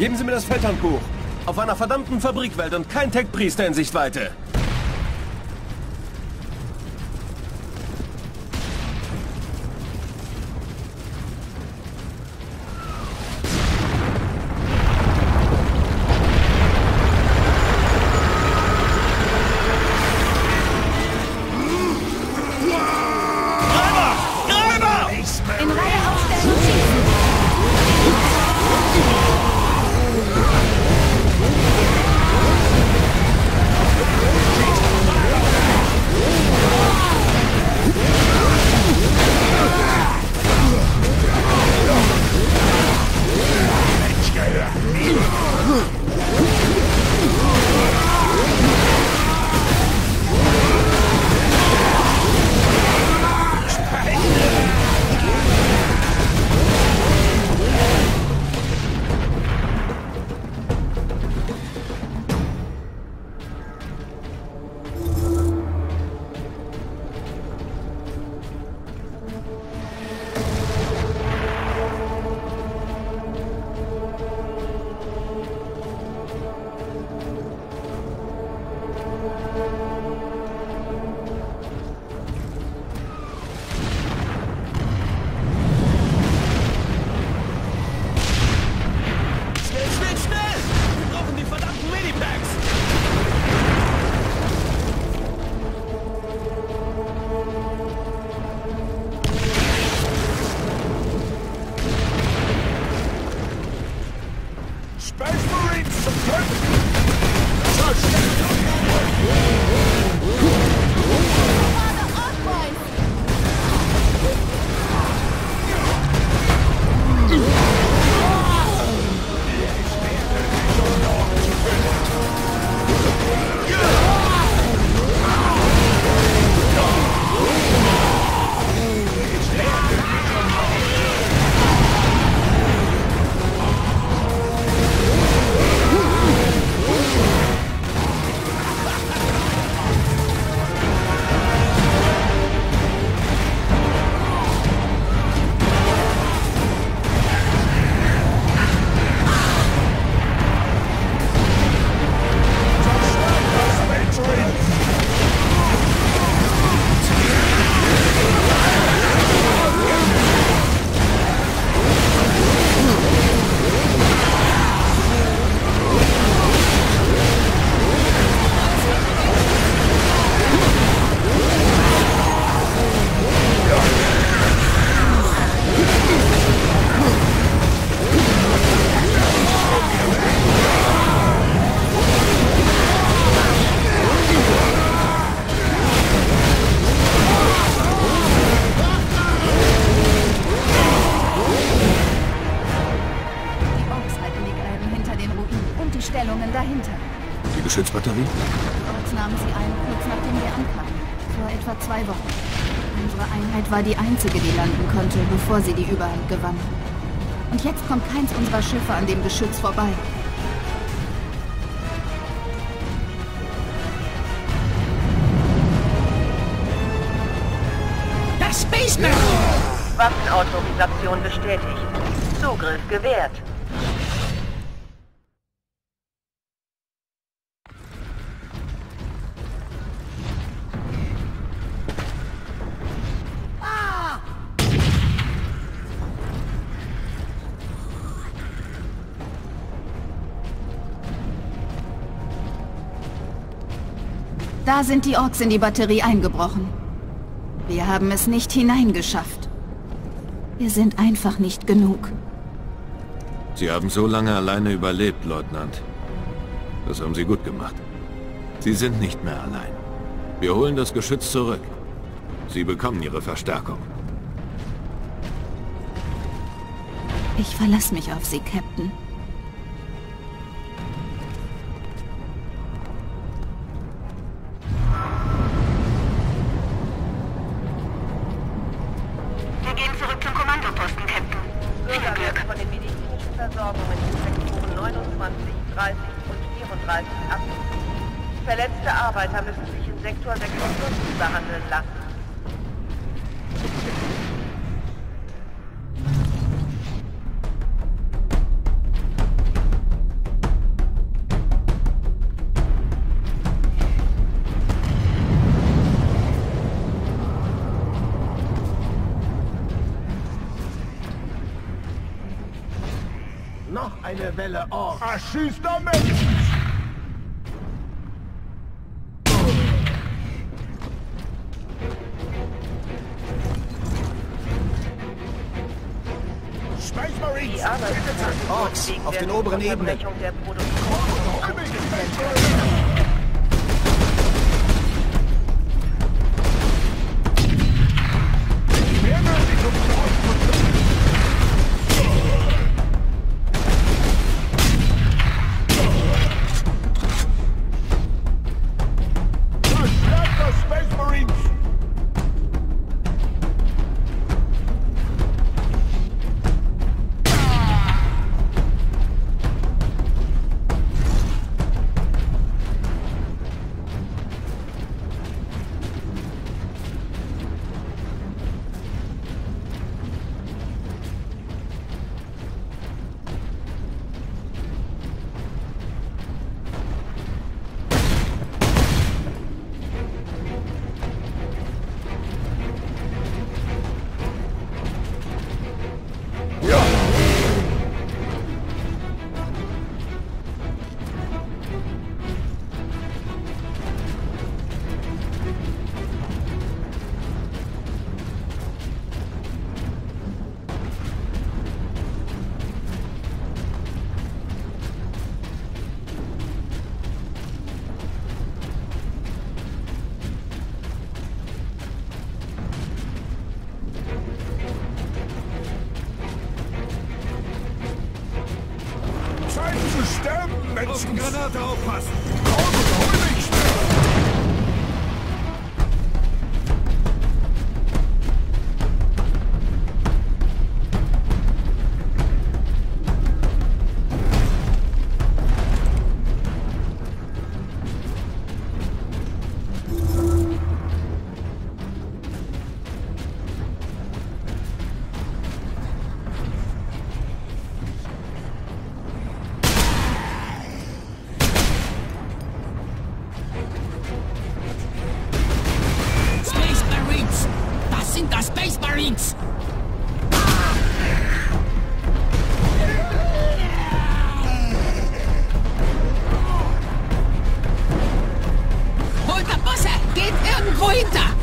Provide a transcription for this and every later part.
Geben Sie mir das Feldhandbuch. Auf einer verdammten Fabrikwelt und kein Tech-Priester in Sichtweite. Geschützbatterie? Dort nahmen sie ein, kurz nachdem wir ankamen. Vor etwa 2 Wochen. Unsere Einheit war die einzige, die landen konnte, bevor sie die Überhand gewann. Und jetzt kommt keins unserer Schiffe an dem Geschütz vorbei. Das Space Marine! Waffenautorisation bestätigt. Zugriff gewährt. Da sind die Orks in die Batterie eingebrochen. Wir haben es nicht hineingeschafft. Wir sind einfach nicht genug. Sie haben so lange alleine überlebt, Leutnant. Das haben Sie gut gemacht. Sie sind nicht mehr allein. Wir holen das Geschütz zurück. Sie bekommen Ihre Verstärkung. Ich verlasse mich auf Sie, Captain. Wir gehen zurück zum Kommandoposten, Captain. Viel Glück. Von den medizinischen Versorgungen in Sektoren 29, 30 und 34 ab. Verletzte Arbeiter müssen sich in Sektor 56 behandeln lassen. Welle Orks. Erschießt damit! Space Marines! Die Arbeitsplätze Orks, auf den oberen Ebenen. Der Produktion. Space Marines! Zeit zu sterben, Menschen! Auf die Granate aufpassen! Komm, hol mich schnell! Space Marines! Holt die Busse! Geht irgendwo hinter!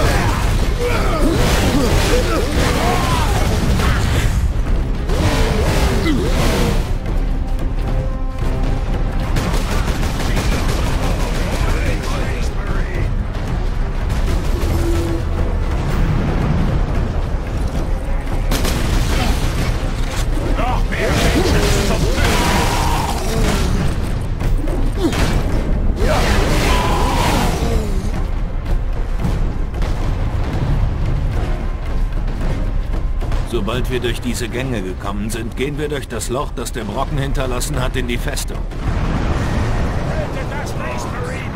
Sobald wir durch diese Gänge gekommen sind, gehen wir durch das Loch, das der Brocken hinterlassen hat, in die Festung. Rettet das Space Marines!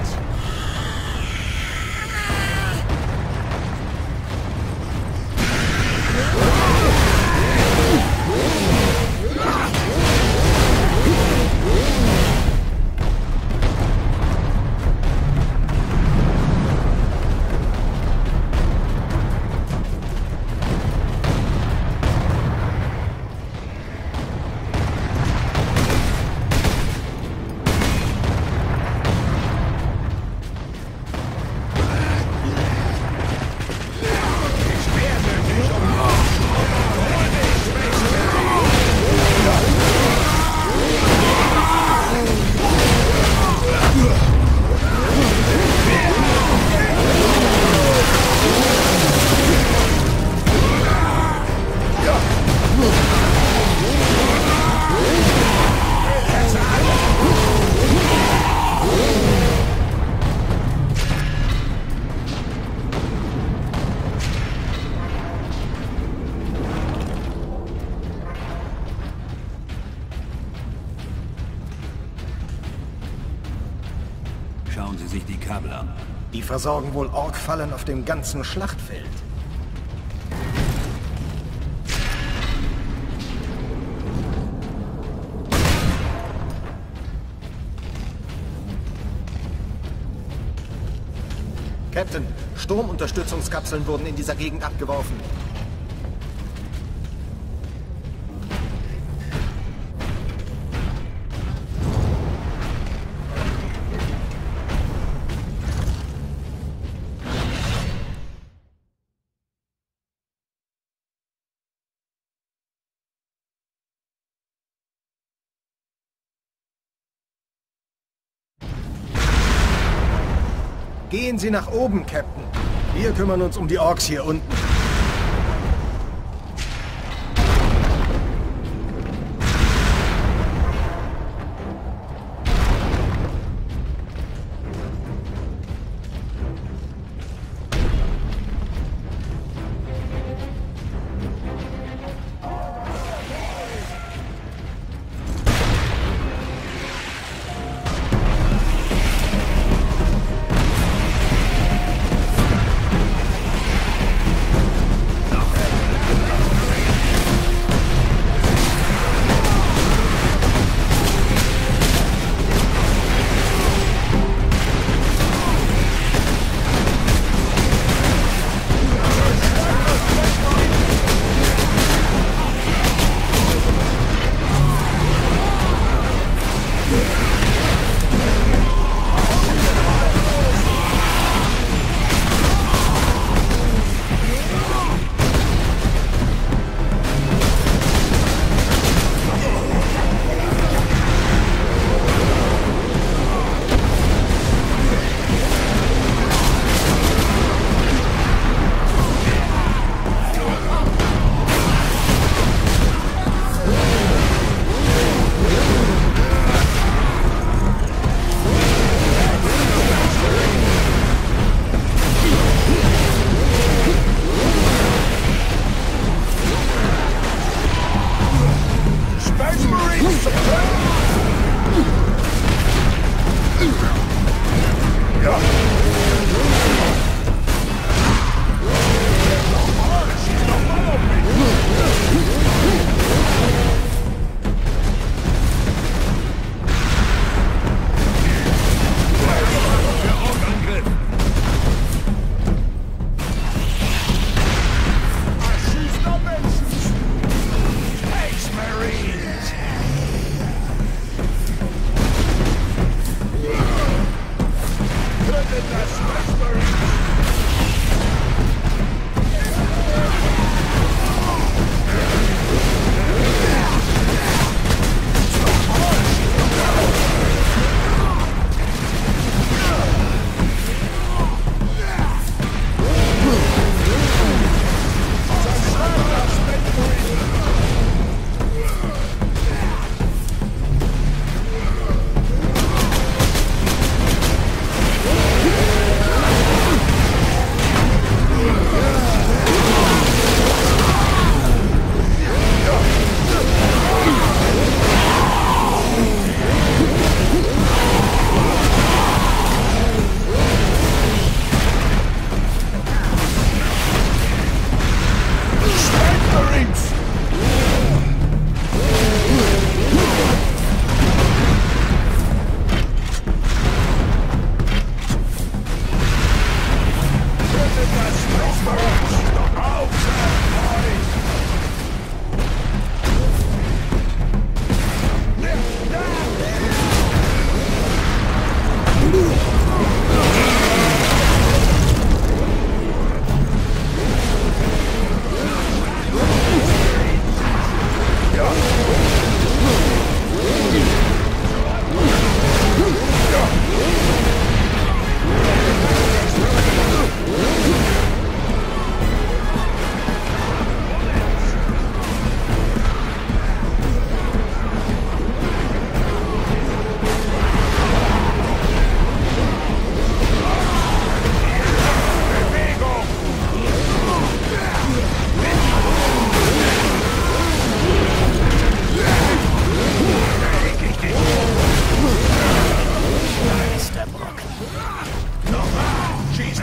Schauen Sie sich die Kabel an. Die versorgen wohl Ork-Fallen auf dem ganzen Schlachtfeld. Captain, Sturmunterstützungskapseln wurden in dieser Gegend abgeworfen. Gehen Sie nach oben, Captain. Wir kümmern uns um die Orks hier unten.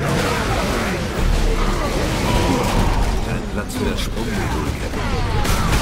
Platz für das Sprungmodul, Captain.